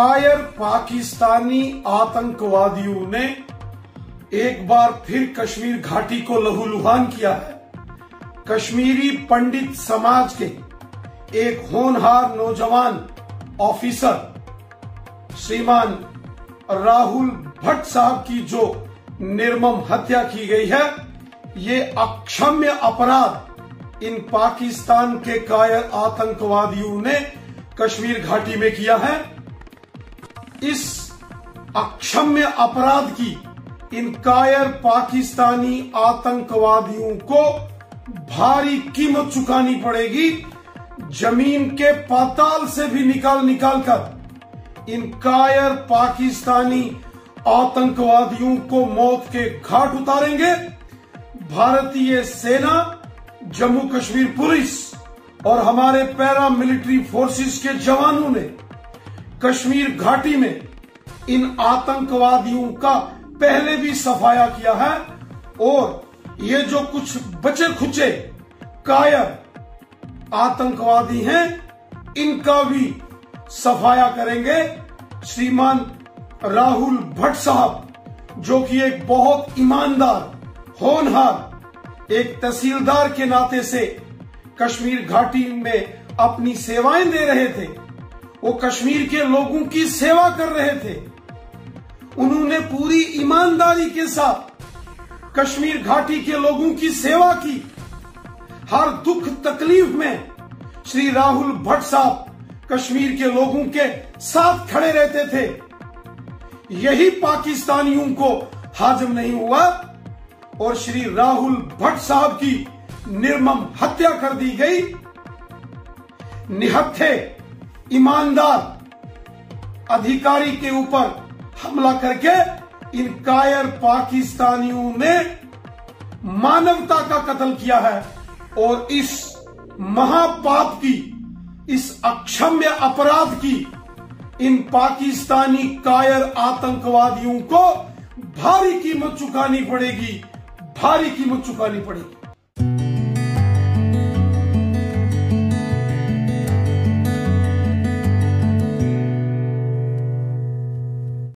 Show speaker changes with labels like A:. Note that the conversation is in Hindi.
A: कायर पाकिस्तानी आतंकवादियों ने एक बार फिर कश्मीर घाटी को लहूलुहान किया है। कश्मीरी पंडित समाज के एक होनहार नौजवान ऑफिसर श्रीमान राहुल भट्ट साहब की जो निर्मम हत्या की गई है, ये अक्षम्य अपराध इन पाकिस्तान के कायर आतंकवादियों ने कश्मीर घाटी में किया है। इस अक्षम्य अपराध की इन कायर पाकिस्तानी आतंकवादियों को भारी कीमत चुकानी पड़ेगी। जमीन के पाताल से भी निकाल कर इन कायर पाकिस्तानी आतंकवादियों को मौत के घाट उतारेंगे। भारतीय सेना, जम्मू कश्मीर पुलिस और हमारे पैरा मिलिट्री फोर्सेस के जवानों ने कश्मीर घाटी में इन आतंकवादियों का पहले भी सफाया किया है और ये जो कुछ बचे खुचे कायर आतंकवादी हैं, इनका भी सफाया करेंगे। श्रीमान राहुल भट्ट साहब, जो कि एक बहुत ईमानदार, होनहार एक तहसीलदार के नाते से कश्मीर घाटी में अपनी सेवाएं दे रहे थे, वो कश्मीर के लोगों की सेवा कर रहे थे। उन्होंने पूरी ईमानदारी के साथ कश्मीर घाटी के लोगों की सेवा की। हर दुख तकलीफ में श्री राहुल भट्ट साहब कश्मीर के लोगों के साथ खड़े रहते थे। यही पाकिस्तानियों को हाजम नहीं हुआ और श्री राहुल भट्ट साहब की निर्मम हत्या कर दी गई। निहत्थे ईमानदार अधिकारी के ऊपर हमला करके इन कायर पाकिस्तानियों ने मानवता का कत्ल किया है और इस महापाप की, इस अक्षम्य अपराध की इन पाकिस्तानी कायर आतंकवादियों को भारी कीमत चुकानी पड़ेगी, भारी कीमत चुकानी पड़ेगी।